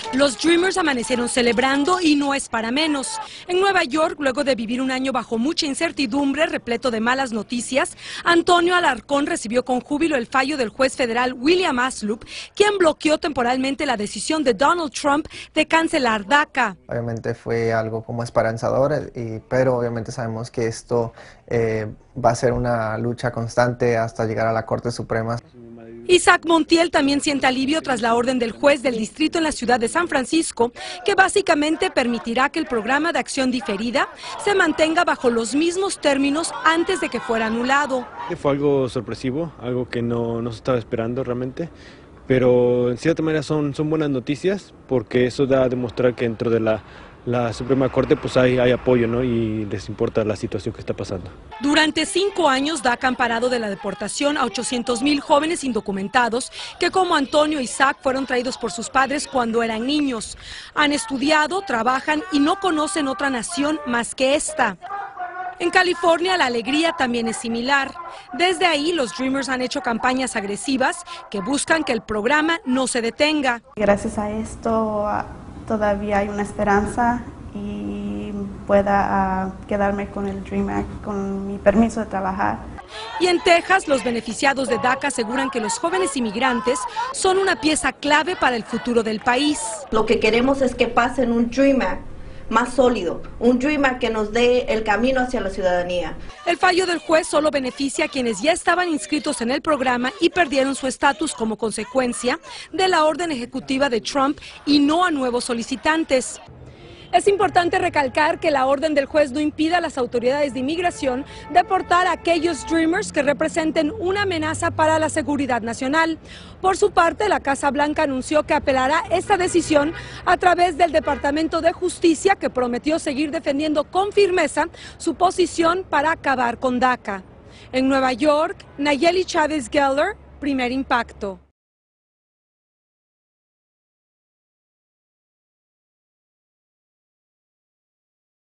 Los Dreamers amanecieron celebrando y no es para menos. En Nueva York, luego de vivir un año bajo mucha incertidumbre, repleto de malas noticias, Antonio Alarcón recibió con júbilo el fallo del juez federal William Aslub, quien bloqueó temporalmente la decisión de Donald Trump de cancelar DACA. Obviamente fue algo como esperanzador, pero obviamente sabemos que esto va a ser una lucha constante hasta llegar a la Corte Suprema. Isaac Montiel también siente alivio tras la orden del juez del distrito en la ciudad de San Francisco, que básicamente permitirá que el programa de acción diferida se mantenga bajo los mismos términos antes de que fuera anulado. Fue algo sorpresivo, algo que no se estaba esperando realmente, pero en cierta manera son buenas noticias porque eso da a demostrar que dentro de la Suprema Corte pues hay apoyo, ¿no? Y les importa la situación que está pasando. Durante 5 años, DACA ha amparado de la deportación a 800,000 jóvenes indocumentados que, como Antonio e Isaac, fueron traídos por sus padres cuando eran niños. Han estudiado, trabajan y no conocen otra nación más que esta. En California la alegría también es similar. Desde ahí los Dreamers han hecho campañas agresivas que buscan que el programa no se detenga. Gracias a esto todavía hay una esperanza y pueda quedarme con el Dream Act, con mi permiso de trabajar. Y en Texas, los beneficiados de DACA aseguran que los jóvenes inmigrantes son una pieza clave para el futuro del país. Lo que queremos es que pasen un Dream Act más sólido, un Dream Act que nos dé el camino hacia la ciudadanía. El fallo del juez solo beneficia a quienes ya estaban inscritos en el programa y perdieron su estatus como consecuencia de la orden ejecutiva de Trump y no a nuevos solicitantes. Es importante recalcar que la orden del juez no impide a las autoridades de inmigración deportar a aquellos Dreamers que representen una amenaza para la seguridad nacional. Por su parte, la Casa Blanca anunció que apelará esta decisión a través del Departamento de Justicia, que prometió seguir defendiendo con firmeza su posición para acabar con DACA. En Nueva York, Nayeli Chávez Geller, Primer Impacto.